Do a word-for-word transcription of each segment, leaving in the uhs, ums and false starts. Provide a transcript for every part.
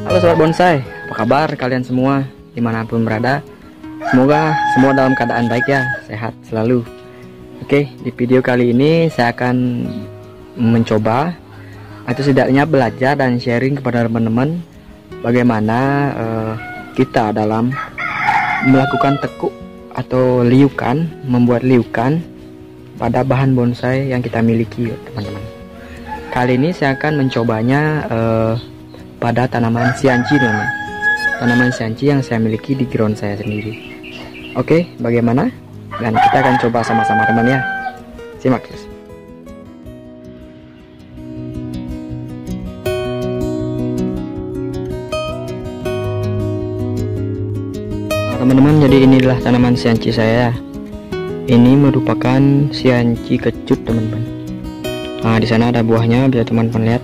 Halo sobat bonsai, apa kabar kalian semua dimanapun berada? Semoga semua dalam keadaan baik ya, sehat selalu. Oke, di video kali ini saya akan mencoba atau setidaknya belajar dan sharing kepada teman-teman bagaimana uh, kita dalam melakukan tekuk atau liukan, membuat liukan pada bahan bonsai yang kita miliki teman-teman. Kali ini saya akan mencobanya uh, pada tanaman sianci teman-teman, tanaman sianci yang saya miliki di ground saya sendiri. Oke, bagaimana? Dan kita akan coba sama-sama teman ya. Simak terus. Teman-teman, jadi inilah tanaman sianci saya. Ini merupakan sianci kecut teman-teman. Nah, di sana ada buahnya, bisa teman-teman lihat.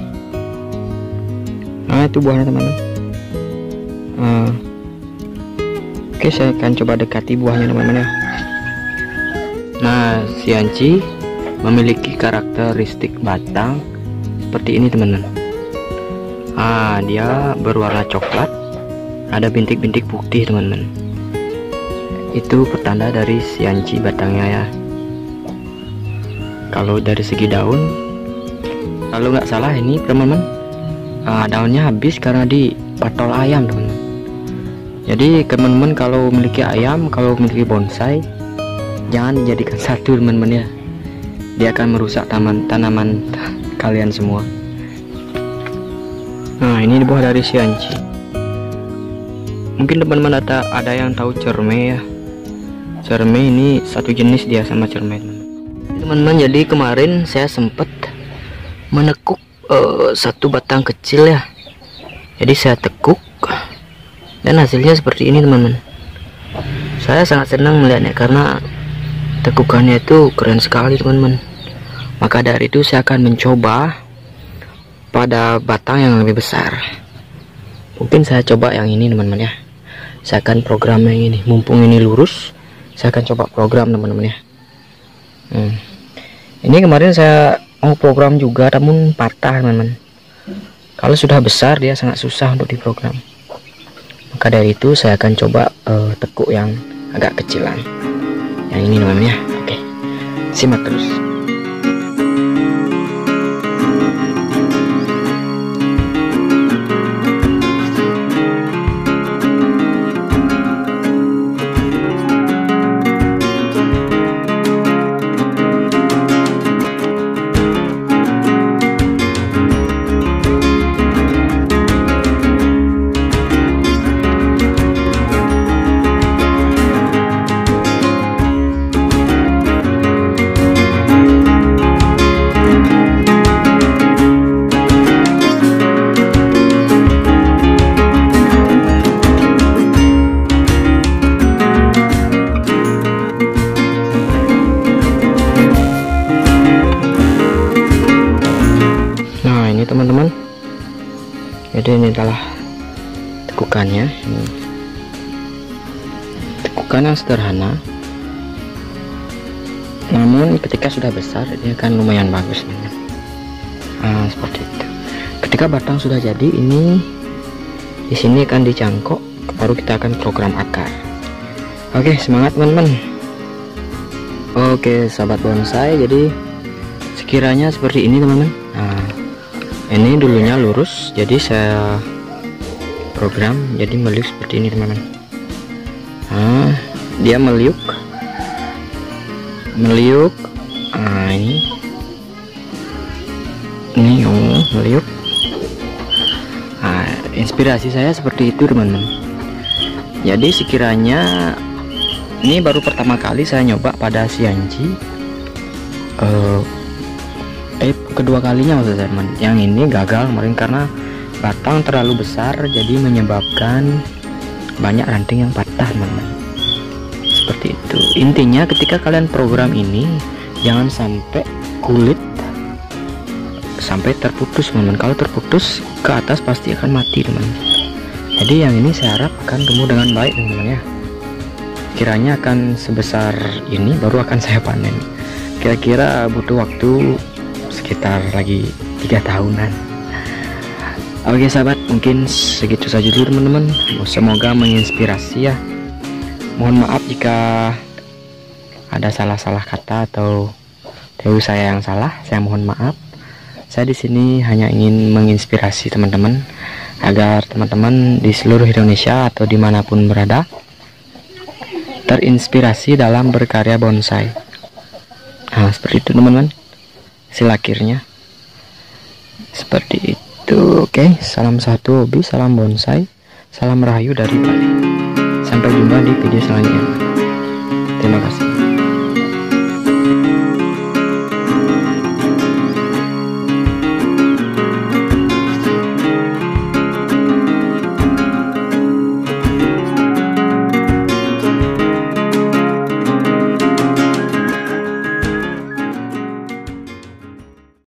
Nah, itu buahnya teman-teman. Nah, oke, saya akan coba dekati buahnya teman-teman ya. Nah, sianci memiliki karakteristik batang seperti ini teman-teman. Ah, dia berwarna coklat, ada bintik-bintik putih teman-teman. Itu pertanda dari sianci batangnya ya. Kalau dari segi daun, kalau nggak salah ini teman-teman, ah, daunnya habis karena dipatol ayam teman-teman. Jadi teman-teman kalau memiliki ayam, kalau memiliki bonsai, jangan dijadikan satu teman-teman ya. Dia akan merusak taman tanaman kalian semua. Nah, ini buah dari sianci. Mungkin teman-teman ada ada yang tahu cerme ya. Cerme ini satu jenis dia sama cerme teman-teman. Jadi kemarin saya sempat menekuk uh, satu batang kecil ya. Jadi saya tekuk dan hasilnya seperti ini teman-teman. Saya sangat senang melihatnya karena tekukannya itu keren sekali teman-teman. Maka dari itu saya akan mencoba pada batang yang lebih besar. Mungkin saya coba yang ini teman-teman ya. Saya akan program yang ini, mumpung ini lurus, saya akan coba program teman-teman ya. hmm. Ini kemarin saya mau program juga namun patah teman-teman. Kalau sudah besar dia sangat susah untuk diprogram. Maka dari itu saya akan coba uh, tekuk yang agak kecilan, yang ini teman-teman ya. Oke, simak terus. Teman-teman, jadi ini adalah tekukannya. Ini tekukan yang sederhana, namun ketika sudah besar dia akan lumayan bagus teman-teman. Nah, seperti itu. Ketika batang sudah jadi, ini di sini akan dicangkok, baru kita akan program akar. Oke, semangat teman-teman. Oke sahabat bonsai, jadi sekiranya seperti ini teman-teman. Nah, ini dulunya lurus, jadi saya program jadi meliuk seperti ini teman-teman. Nah, dia meliuk meliuk nah ini ini oh, meliuk. Nah, inspirasi saya seperti itu teman-teman. Jadi sekiranya ini baru pertama kali saya nyoba pada sianci, uh, eh kedua kalinya maksud saya teman. Yang ini gagal kemarin karena batang terlalu besar, jadi menyebabkan banyak ranting yang patah teman-teman. Seperti itu. Intinya ketika kalian program ini, jangan sampai kulit sampai terputus teman-teman. Kalau terputus ke atas pasti akan mati teman-teman. Jadi yang ini saya harap akan tumbuh dengan baik teman-teman ya. Kiranya akan sebesar ini baru akan saya panen. Kira-kira butuh waktu sekitar lagi tiga tahunan. Oke sahabat, mungkin segitu saja dulu teman-teman. Semoga menginspirasi ya. Mohon maaf jika ada salah-salah kata atau teori saya yang salah, saya mohon maaf. Saya di sini hanya ingin menginspirasi teman-teman agar teman-teman di seluruh Indonesia atau dimanapun berada terinspirasi dalam berkarya bonsai. Nah, seperti itu teman-teman. Hasil akhirnya seperti itu. Oke, salam satu hobi, salam bonsai, salam rahayu dari Bali. Sampai jumpa di video selanjutnya. Terima kasih.